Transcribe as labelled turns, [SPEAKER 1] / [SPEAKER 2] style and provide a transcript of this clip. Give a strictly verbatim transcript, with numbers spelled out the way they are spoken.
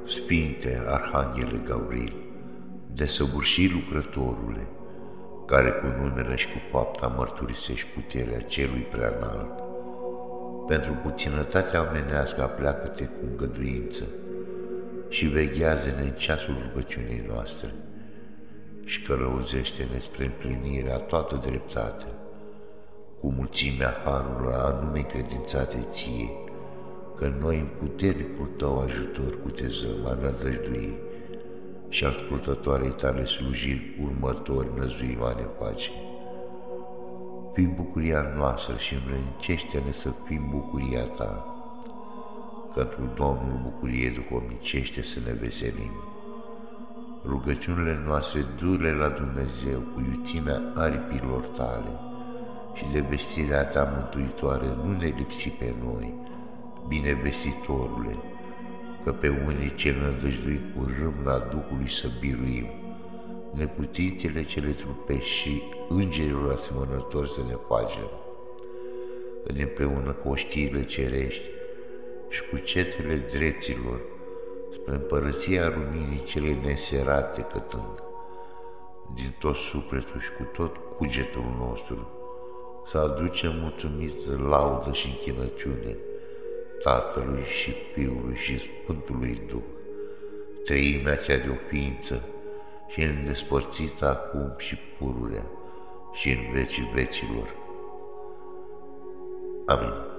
[SPEAKER 1] Sfinte Arhanghele Gavril, desăvârși lucrătorule, care cu numele și cu fapta mărturisești puterea celui preanalt, pentru puținătatea omenească apleacă-te cu îngăduință și veghează-ne în ceasul rugăciunii noastre și călăuzește-ne spre împlinirea toată dreptatea, cu mulțimea harurilor anume credințate ție, că noi în puternicul tău ajutor cutezăm a nădăjdui și ascultătoarei tale slujiri următori năzuim a ne face. Fii bucuria noastră și înrănicește-ne să fim bucuria ta, că într Domnul bucurie duhovnicește să ne veselim. Rugăciunile noastre du-le la Dumnezeu cu iuțimea aripilor tale și de vestirea ta mântuitoare nu ne lipsi pe noi, binevestitorule, că pe unii ce nădăjdui cu râmna Duhului să biruim, neputințele cele trupești și îngerilor asemănători să ne facem, că împreună cu oștiile cerești și cu cetele dreptilor, spre împărăția luminii cele neserate cătând, din tot sufletul și cu tot cugetul nostru, să aducem mulțumită laudă și închinăciune Tatălui și Fiului și Sfântului Duh, treimea cea de o ființă și îndespărțită acum și pururea și în vecii vecilor. Amin.